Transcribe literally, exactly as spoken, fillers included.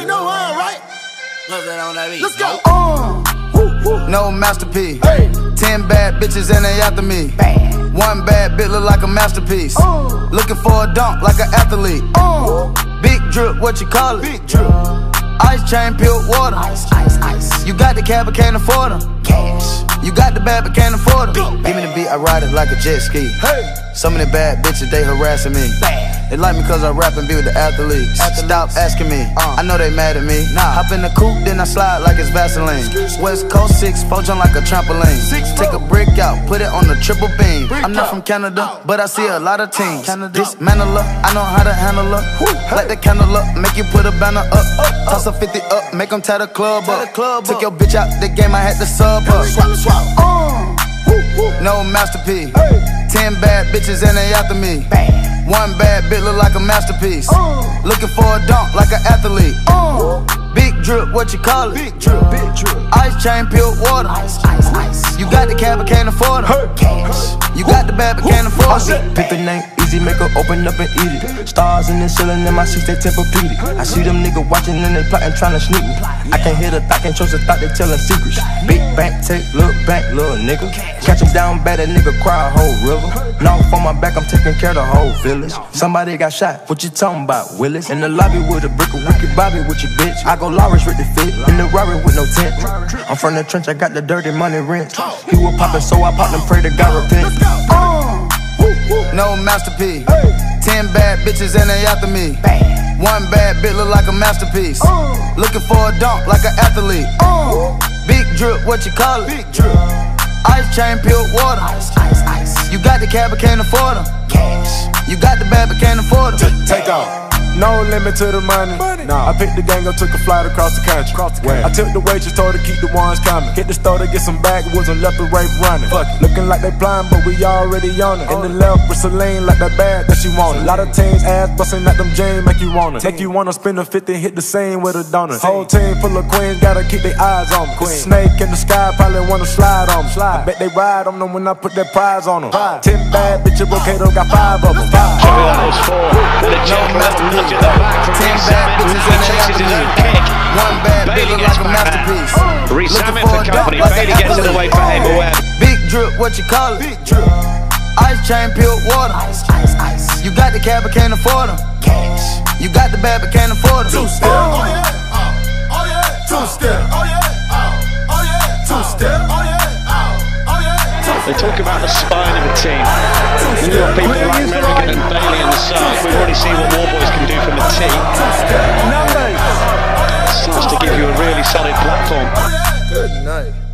already know, huh, right? What's that on that beat? Let's go. Uh, No masterpiece. hey. Ten bad bitches and they after me. Bad. One bad bitch look like a masterpiece. Uh, Looking for a dunk like an athlete. uh, Big drip, what you call it? big drip. Ice chain, peeled water. Ice, ice, ice. You got the cab, but can't afford them. Cash. You got the bad, but can't afford them. Big Give me the beat, I ride it like a jet ski. Hey. So many bad bitches, they harassing me. Bad. They like me cause I rap and be with the athletes. Athletes. Stop asking me, Uh. I know they mad at me. Nah. Hop in the coupe, then I slide like it's Vaseline. West Coast six, four jump like a trampoline. Six, Take a four. brick out, put it on the triple beam. Brick I'm not out. from Canada, Out. but I see a lot of teams. Canada. Dismantle her, I know how to handle her. Hey. Light the candle up, make you put a banner up. Toss a fifty up, make them tie the club Tie up. the club Took up. your bitch out the game, I had to sub her. Swap, swap. Uh, woo, woo. No masterpiece. Hey. Ten bad bitches and they after me. Bad. One bad bitch look like a masterpiece. Uh, Looking for a dunk like an athlete. uh, Big drip, what you call it? big drip, big drip. Ice chain, peeled water. Ice, ice, ice. You got the cab, but can't afford them. Cash. You got the bad, but can't afford it. Pick the name easy, make her open up and eat it. Stars in the ceiling in my seats, they Tempur-Pedic. I see them niggas watching and they plotting, trying to sneak me. I can't hear the thought, can't trust the thought, they telling secrets. Big bank, take, look back, little nigga. Catch him down bad, that nigga cry a whole river. Now on my back, I'm taking care of the whole village. Somebody got shot, what you talking about, Willis? In the lobby with a brick of wicked Bobby with your bitch. I go Lawrence with the fit, in the Rari with no tent. I'm from the trench, I got the dirty money rent. He was poppin', so I popped and pray to God repent. Uh, woo, woo. No masterpiece. Hey. Ten bad bitches and they after me. Bad. One bad bitch look like a masterpiece. Uh, Looking for a dunk like an athlete. uh, Big drip, what you call it? big drip. Ice chain, peeled water. Ice, ice, ice. You got the cab, but can't afford them. Cash. You got the bad, but can't afford them. Take off. No limit to the money. Money. Nah. I picked the gang up, took a flight across the country. Across the country. I took the waitress, told her to keep the ones coming. Hit the store to get some backwoods and left the rape running. Fuck it. Looking like they blind, but we already on it. In the left with Celine, like that bag that she wanted. A lot of teams ass busting at them jeans, make you wanna. Make you wanna spend a fifty, hit the scene with a donut. Whole team full of queens, gotta keep their eyes on them. Queen. Snake in the sky, probably wanna slide on them. Slide. I bet they ride on them when I put that prize on them. Prize. Ten bad bitches, Rocato got five of them. Five. That was four. And a gentleman nudge at the back from Ten Reece bad Sammons. bitches He and they chases after his me. own kick. One bad bitch Bailey look gets like a back masterpiece. Reece Looking Sammons for for a company. dunk like Bailey an gets it athlete. away for Hamer Webb. Big drip, what you call it? Big drip. Ice chain, peeled water. Ice, ice, ice. You got the cab, but can't afford them. Cash. You got the bad, but can't afford them. Two step. Oh yeah. Oh, oh yeah. Two step. Oh yeah. Oh, oh yeah. Two step. Oh yeah. Oh, oh yeah. They talk about the spine of a team. When you've got people like Merrigan and Bailey on the side, we've already seen what Warboys can do from the tee. Starts to give you a really solid platform. Good night.